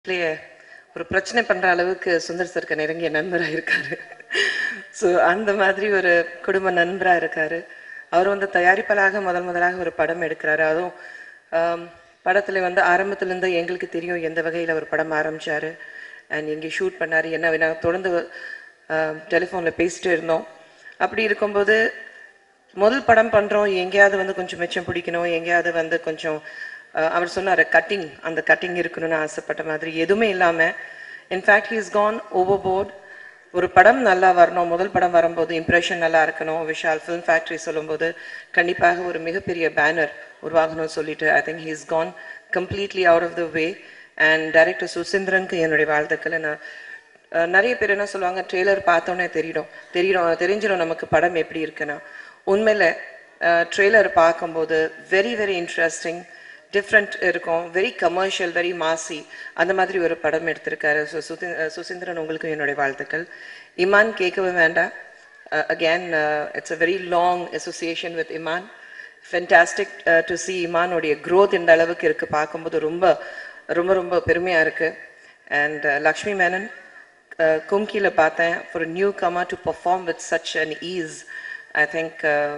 ஒரு பிரச்சனை பண்ற அளவுக்கு சுந்தர் சருக்கு நெருங்கிய நண்பரா இருக்காரு. ஸோ அந்த மாதிரி ஒரு குடும்ப நண்பரா இருக்காரு. அவர் வந்து தயாரிப்பாளராக முதலாக ஒரு படம் எடுக்கிறாரு. அதுவும் படத்துல வந்து ஆரம்பத்திலிருந்து எங்களுக்கு தெரியும் எந்த வகையில் அவர் படம் ஆரம்பிச்சாரு அண்ட் எங்கே ஷூட் பண்ணாரு என்ன வேணா தொடர்ந்து டெலிஃபோனில் பேசிட்டு இருந்தோம். அப்படி இருக்கும்போது முதல் படம் பண்ணுறோம், எங்கேயாவது வந்து கொஞ்சம் மிச்சம் பிடிக்கணும், எங்கேயாவது வந்து கொஞ்சம் அவர் சொன்னார் கட்டிங், அந்த கட்டிங் இருக்கணும்னு ஆசைப்பட்ட மாதிரி எதுவுமே இல்லாமல் in fact he is gone overboard. ஒரு படம் நல்லா வரணும், முதல் படம் வரும்போது இம்ப்ரெஷன் நல்லா இருக்கணும், விஷால் ஃபிலிம் ஃபேக்ட்ரி சொல்லும்போது கண்டிப்பாக ஒரு மிகப்பெரிய பேனர் உருவாகணும்னு சொல்லிட்டு I think he is gone completely out of the way. And director சுசீந்திரனுக்கு என்னுடைய வாழ்த்துக்களை. நான் நிறைய பேர் என்ன சொல்லுவாங்க, ட்ரெய்லர் பார்த்தோன்னே தெரிஞ்சிடும் நமக்கு படம் எப்படி இருக்குன்னா. உண்மையில் ட்ரெய்லர் பார்க்கும்போது வெரி வெரி இன்ட்ரெஸ்டிங், டிஃப்ரெண்ட் இருக்கும், வெரி கமர்ஷியல், வெரி மாசி, அந்த மாதிரி ஒரு படம் எடுத்திருக்காரு. ஸோ சுசீந்திரன் உங்களுக்கு என்னுடைய வாழ்த்துக்கள். இமான் கேட்கவே வேண்டாம். Again it's a very long association with Imman. Fantastic to see இமானுடைய க்ரோத் இந்த அளவுக்கு இருக்குது, பார்க்கும்போது ரொம்ப ரொம்ப ரொம்ப பெருமையாக இருக்குது. அண்ட் லக்ஷ்மி மேனன் கும்கியில் பார்த்தேன், for newcomer to perform with such an ease. I think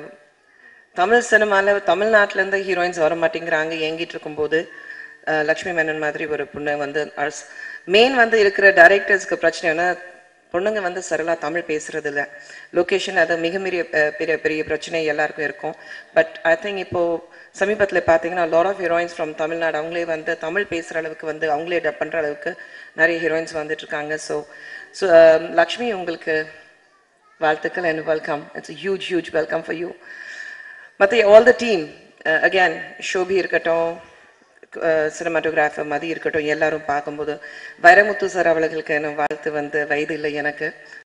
Tamil சினிமாவில் தமிழ்நாட்டிலேருந்து ஹீரோயின்ஸ் வர மாட்டேங்கிறாங்க ஏங்கிட்டு இருக்கும்போது லக்ஷ்மி மேனன் மாதிரி ஒரு பொண்ணு வந்து மெயின் வந்து இருக்கிற டைரக்டர்ஸ்க்கு பிரச்சனைனா பொண்ணுங்க வந்து சரளாக தமிழ் பேசுறது இல்லை. லொக்கேஷன் அது மிக பெரிய பெரிய பிரச்சனை எல்லாருக்கும் இருக்கும். பட் ஐ திங்க் இப்போது சமீபத்தில் பார்த்தீங்கன்னா lot of heroines from Tamil Nadu அவங்களே வந்து தமிழ் பேசுகிற அளவுக்கு வந்து அவங்களே டப் பண்ணுற அளவுக்கு நிறைய ஹீரோயின்ஸ் வந்துட்டுருக்காங்க. ஸோ லக்ஷ்மி உங்களுக்கு வாழ்த்துக்கள் and welcome. It's huge welcome for you. மற்ற all the team again Shobi இருக்கட்டும், சினிமாட்டோகிராஃபர் மதி இருக்கட்டும், எல்லாரும் பார்க்கும்போது வைரமுத்து சார் அவர்களுக்கு என்ன வாழ்த்து வந்து வயது இல்லை எனக்கு.